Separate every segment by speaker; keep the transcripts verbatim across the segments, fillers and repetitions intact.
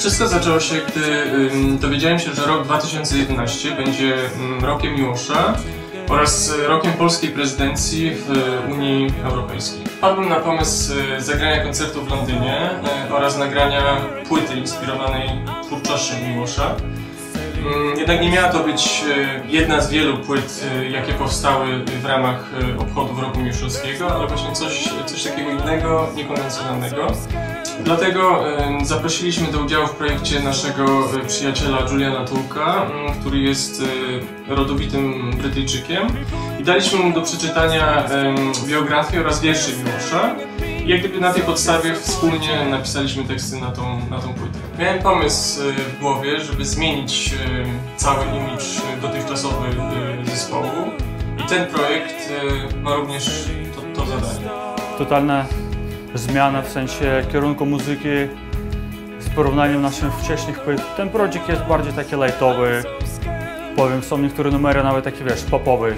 Speaker 1: Wszystko zaczęło się, gdy dowiedziałem się, że rok dwa tysiące jedenasty będzie rokiem Milosza oraz rokiem polskiej prezydencji w Unii Europejskiej. Wpadłem na pomysł zagrania koncertu w Londynie oraz nagrania płyty inspirowanej twórczością Milosza. Jednak nie miała to być jedna z wielu płyt, jakie powstały w ramach obchodów roku miłoszowskiego, ale właśnie coś, coś takiego innego, niekonwencjonalnego. Dlatego zaprosiliśmy do udziału w projekcie naszego przyjaciela Juliana Tulka, który jest rodowitym Brytyjczykiem, i daliśmy mu do przeczytania biografię oraz wiersze Milosza. I jak gdyby na tej podstawie wspólnie napisaliśmy teksty na tą, na tą płytę. Miałem pomysł w głowie, żeby zmienić cały imidż dotychczasowy zespołu, i ten projekt ma również to, to zadanie.
Speaker 2: Totalna zmiana w sensie kierunku muzyki z porównaniem naszych wcześniejszych płyt. Ten projekt jest bardziej taki lightowy, powiem, są niektóre numery nawet takie, wiesz, popowe.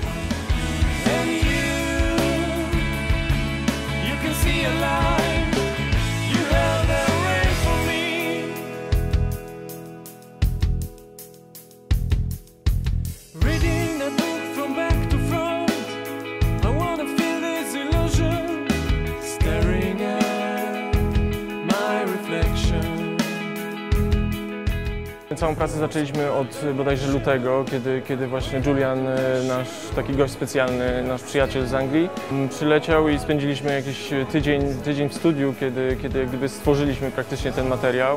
Speaker 3: Całą pracę zaczęliśmy od bodajże lutego, kiedy, kiedy właśnie Julian, nasz taki gość specjalny, nasz przyjaciel z Anglii, przyleciał i spędziliśmy jakiś tydzień, tydzień w studiu, kiedy, kiedy jak gdyby stworzyliśmy praktycznie ten materiał.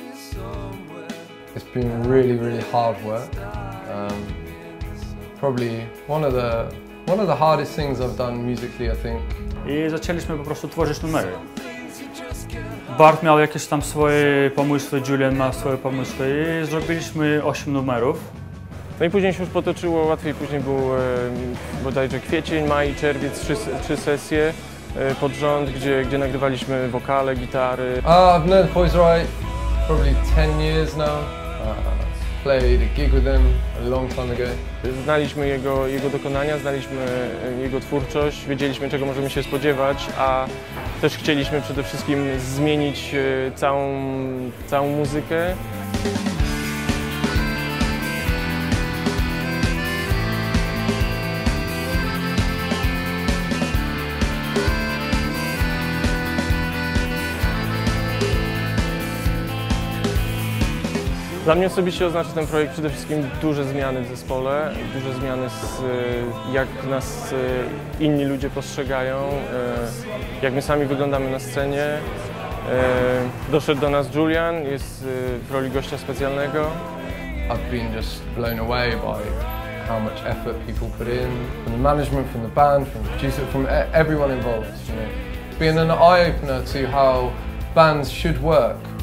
Speaker 4: It's been really, really hard work. Um, probably one of the one of the hardest things I've done musically, I think.
Speaker 2: I zaczęliśmy po prostu tworzyć numery. Bart miał jakieś tam swoje pomysły, Julian ma swoje pomysły i zrobiliśmy osiem numerów.
Speaker 3: No i później się już potoczyło łatwiej, później był e, bodajże kwiecień, maj, czerwiec, trzy, trzy sesje e, pod rząd, gdzie, gdzie nagrywaliśmy wokale, gitary.
Speaker 4: Uh, I've known POISE RITE probably ten years now. Uh, played a gig with them a long time ago.
Speaker 3: Znaliśmy jego, jego dokonania, znaliśmy jego twórczość, wiedzieliśmy, czego możemy się spodziewać, a też chcieliśmy przede wszystkim zmienić całą, całą muzykę. Dla mnie osobiście oznacza ten projekt przede wszystkim duże zmiany w zespole, duże zmiany z jak nas inni ludzie postrzegają, jak my sami wyglądamy na scenie. Doszedł do nas Julian, jest w roli gościa specjalnego.
Speaker 4: I've been just blown away by how much effort people put in, from the management, from the band, from the producer, from everyone involved. You know, it's been an eye-opener to how bands should work.